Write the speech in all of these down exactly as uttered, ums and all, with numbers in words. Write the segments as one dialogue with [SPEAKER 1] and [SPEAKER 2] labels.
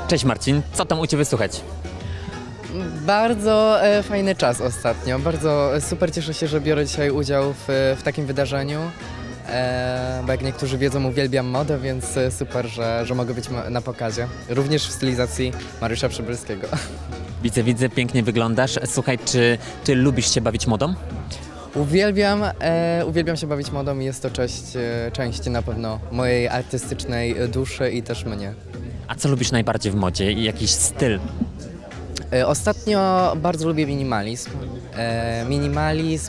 [SPEAKER 1] Cześć Marcin, co tam u Ciebie słychać?
[SPEAKER 2] Bardzo e, fajny czas ostatnio. Bardzo e, super cieszę się, że biorę dzisiaj udział w, w takim wydarzeniu. E, bo jak niektórzy wiedzą, uwielbiam modę, więc e, super, że, że mogę być ma- na pokazie. Również w stylizacji Mariusza Przybylskiego.
[SPEAKER 1] Widzę, widzę, pięknie wyglądasz. Słuchaj, czy Ty lubisz się bawić modą?
[SPEAKER 2] Uwielbiam, e, uwielbiam się bawić modą i jest to część, e, część na pewno mojej artystycznej duszy i też mnie.
[SPEAKER 1] A co lubisz najbardziej w modzie i jakiś styl?
[SPEAKER 2] E, Ostatnio bardzo lubię minimalizm. E, minimalizm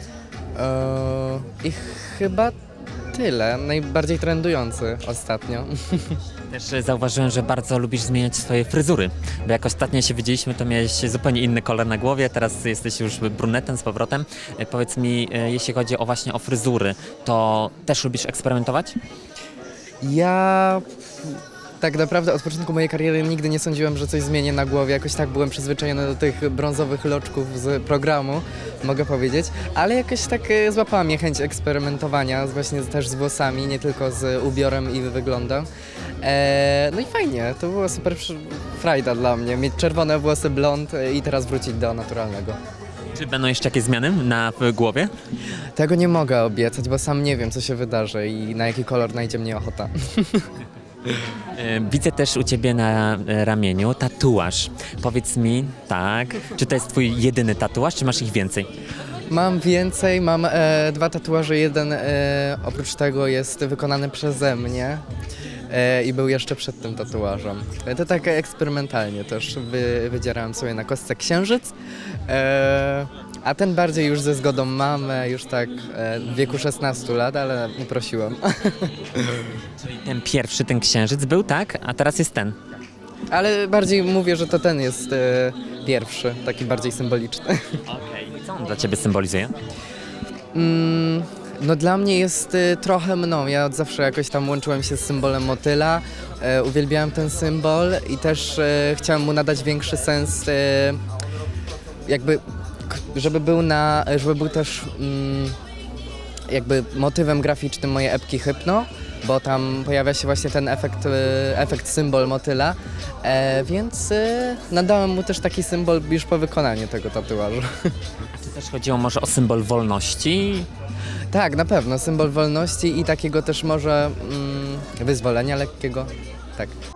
[SPEAKER 2] e, i chyba tyle. Najbardziej trendujący ostatnio.
[SPEAKER 1] Też e, zauważyłem, że bardzo lubisz zmieniać swoje fryzury, bo jak ostatnio się widzieliśmy, to miałeś zupełnie inny kolor na głowie, teraz jesteś już brunetem z powrotem. E, Powiedz mi, e, jeśli chodzi o właśnie o fryzury, to też lubisz eksperymentować?
[SPEAKER 2] Ja tak naprawdę od początku mojej kariery nigdy nie sądziłem, że coś zmienię na głowie. Jakoś tak byłem przyzwyczajony do tych brązowych loczków z programu, mogę powiedzieć. Ale jakoś tak e, złapała mnie chęć eksperymentowania z- właśnie też z włosami, nie tylko z ubiorem i wyglądem. E, no i fajnie, to było super przy- frajda dla mnie. Mieć czerwone włosy, blond e, i teraz wrócić do naturalnego.
[SPEAKER 1] Czy będą jeszcze jakieś zmiany na w głowie?
[SPEAKER 2] Tego nie mogę obiecać, bo sam nie wiem, co się wydarzy i na jaki kolor najdzie mnie ochota.
[SPEAKER 1] E, Widzę też u Ciebie na e, ramieniu tatuaż. Powiedz mi, tak, czy to jest Twój jedyny tatuaż, czy masz ich więcej?
[SPEAKER 2] Mam więcej, mam e, dwa tatuaże. Jeden e, oprócz tego jest wykonany przeze mnie e, i był jeszcze przed tym tatuażem. E, to tak eksperymentalnie też wy, wydzierałem sobie na kostce księżyc, e, a ten bardziej już ze zgodą mamy, już tak e, w wieku szesnastu lat, ale uprosiłem.
[SPEAKER 1] Czyli ten pierwszy, ten księżyc był, tak? A teraz jest ten.
[SPEAKER 2] Ale bardziej mówię, że to ten jest e, pierwszy, taki bardziej symboliczny.
[SPEAKER 1] Okej. Co on dla Ciebie symbolizuje?
[SPEAKER 2] Mm, no dla mnie jest y, trochę mną. Ja od zawsze jakoś tam łączyłem się z symbolem motyla. E, uwielbiałem ten symbol i też e, chciałem mu nadać większy sens, e, jakby, k- żeby był na, żeby był też mm, jakby motywem graficznym mojej epki Hypno, bo tam pojawia się właśnie ten efekt, e, efekt symbol motyla, e, więc e, nadałem mu też taki symbol już po wykonaniu tego tatuażu.
[SPEAKER 1] A czy też chodziło może o symbol wolności?
[SPEAKER 2] Tak, na pewno. Symbol wolności i takiego też może mm, wyzwolenia lekkiego. Tak.